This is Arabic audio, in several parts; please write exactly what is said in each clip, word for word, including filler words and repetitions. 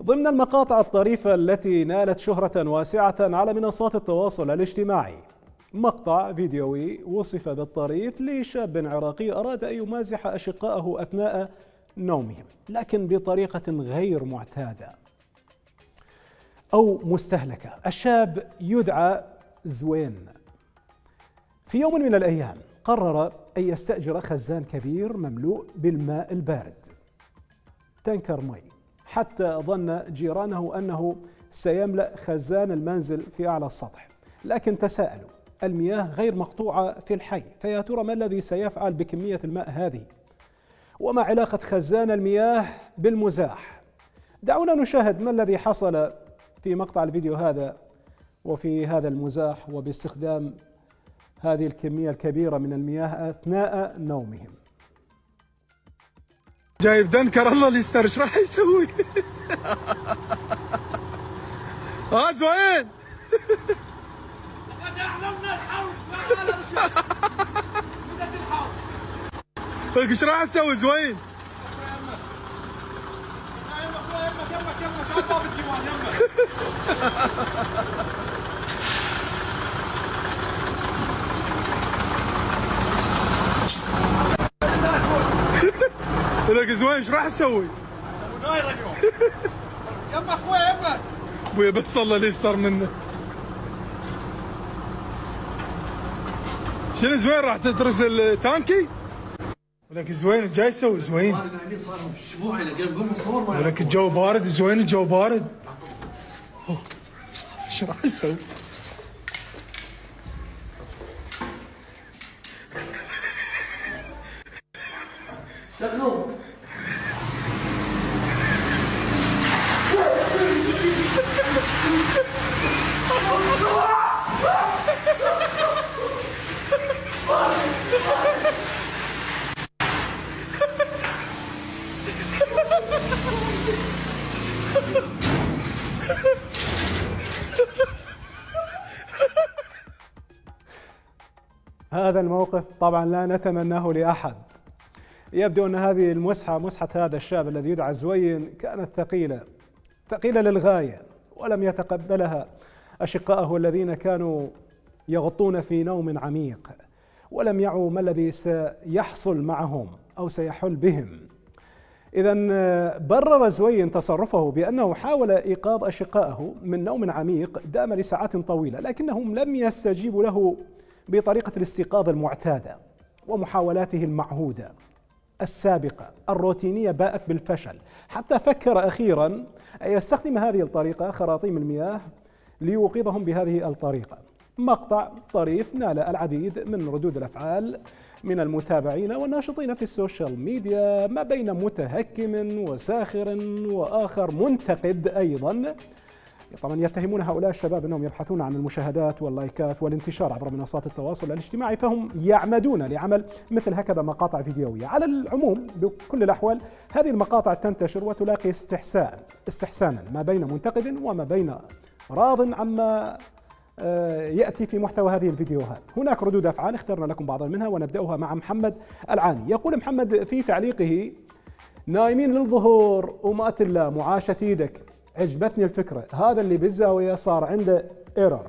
ضمن المقاطع الطريفة التي نالت شهرة واسعة على منصات التواصل الاجتماعي مقطع فيديوي وصف بالطريف لشاب عراقي أراد أن يمازح أشقائه أثناء نومهم، لكن بطريقة غير معتادة أو مستهلكة. الشاب يدعى زوين. في يوم من الأيام قرر أن يستأجر خزان كبير مملوء بالماء البارد، تنكر مي، حتى ظن جيرانه أنه سيملأ خزان المنزل في أعلى السطح، لكن تساءلوا، المياه غير مقطوعة في الحي، فيا ترى ما الذي سيفعل بكمية الماء هذه؟ وما علاقة خزان المياه بالمزاح؟ دعونا نشاهد ما الذي حصل في مقطع الفيديو هذا وفي هذا المزاح وباستخدام هذه الكمية الكبيرة من المياه أثناء نومهم. جايب دنكر الله اللي يستر، ايش راح يسوي؟ ها زوين؟ لقد اعلنا الحرب ما قال رشاد. بدت الحرب. طيب ايش راح تسوي زوين؟ يمك يمك يمك يمك يمك باب الديوان يمك. لك زوين ايش راح تسوي؟ ناير اليوم. يمك اخوي يمك. ابويا بس الله اللي يستر منه. شنو زوين راح تدرس التانكي؟ ولك زوين جاي يسوي زوين؟ صار اسبوعين قبل نصور. ولك الجو بارد زوين، الجو بارد. ايش راح يسوي؟ شغل. هذا الموقف طبعا لا نتمناه لأحد. يبدو أن هذه المسحة، مسحة هذا الشاب الذي يدعى زوين، كانت ثقيلة ثقيلة للغاية، ولم يتقبلها أشقائه الذين كانوا يغطون في نوم عميق، ولم يعوا ما الذي سيحصل معهم أو سيحل بهم. إذن برر زوين تصرفه بأنه حاول إيقاظ أشقائه من نوم عميق دام لساعات طويلة، لكنهم لم يستجيبوا له بطريقة الاستيقاظ المعتادة، ومحاولاته المعهودة السابقة الروتينية باءت بالفشل، حتى فكر أخيرا أن يستخدم هذه الطريقة، خراطيم المياه، ليوقظهم بهذه الطريقة. مقطع طريف نال العديد من ردود الأفعال من المتابعين والناشطين في السوشيال ميديا، ما بين متهكم وساخر وآخر منتقد أيضا. طبعا يتهمون هؤلاء الشباب أنهم يبحثون عن المشاهدات واللايكات والانتشار عبر منصات التواصل الاجتماعي، فهم يعمدون لعمل مثل هكذا مقاطع فيديوية. على العموم بكل الأحوال هذه المقاطع تنتشر وتلاقي استحسان استحسانا ما بين منتقد وما بين راض عما يأتي في محتوى هذه الفيديوهات. هناك ردود أفعال اخترنا لكم بعضا منها، ونبدأها مع محمد العاني. يقول محمد في تعليقه: نايمين للظهور ومات الله معاشة ايدك، عجبتني الفكرة، هذا اللي بالزاوية صار عنده ايرور.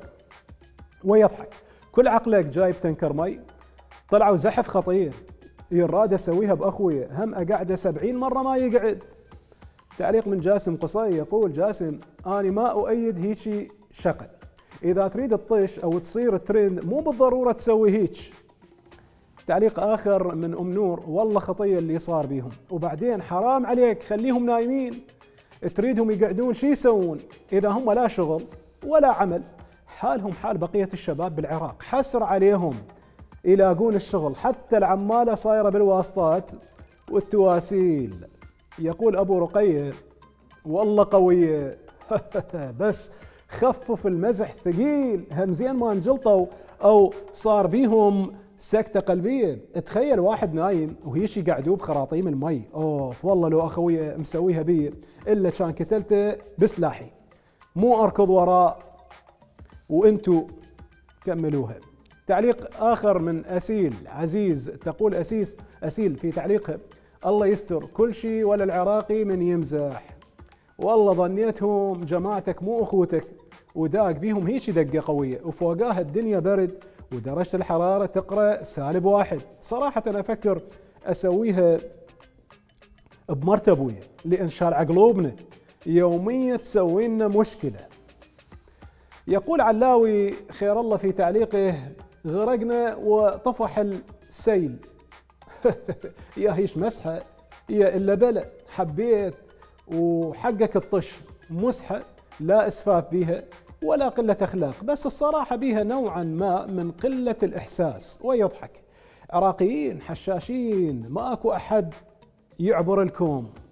ويضحك: كل عقلك جايب تنكر مي، طلعوا زحف خطير، يراد اسويها باخويا، هم اقعده سبعين مرة ما يقعد. تعليق من جاسم قصي يقول: جاسم اني ما اؤيد هيجي شغل، اذا تريد تطش او تصير ترند مو بالضرورة تسوي هيك. تعليق آخر من أم نور: والله خطية اللي صار بيهم، وبعدين حرام عليك خليهم نايمين، تريدهم يقعدون شي يسوون؟ إذا هم لا شغل ولا عمل حالهم حال بقية الشباب بالعراق، حسر عليهم يلاقون الشغل، حتى العمالة صايرة بالواسطات والتواسيل. يقول أبو رقية: والله قوية بس خفف المزح ثقيل، هم زين ما انجلطوا أو صار بيهم سكتة قلبية. تخيل واحد نايم وهيش يقعدوه بخراطيم المي، اوف والله لو اخوي مسويها بي الا كان كتلته بسلاحي، مو اركض وراء وانتو كملوها. تعليق اخر من اسيل عزيز، تقول اسيس اسيل في تعليقها: الله يستر كل شيء ولا العراقي من يمزح. والله ظنيتهم جماعتك مو أخوتك، وداق بيهم هيك دقة قوية، وفوقاها الدنيا برد ودرجة الحرارة تقرأ سالب واحد. صراحة أنا أفكر أسويها بمرت أبويا، لأن شارع قلوبنا يوميا تسوي لنا مشكلة. يقول علاوي خير الله في تعليقه: غرقنا وطفح السيل. يا هيش مسحة يا إلا بلا، حبيت وحقك الطش، مسحة لا إسفاف بيها ولا قلة أخلاق، بس الصراحة بيها نوعا ما من قلة الإحساس. ويضحك عراقيين حشاشين، ماكو أحد يعبر الكوم.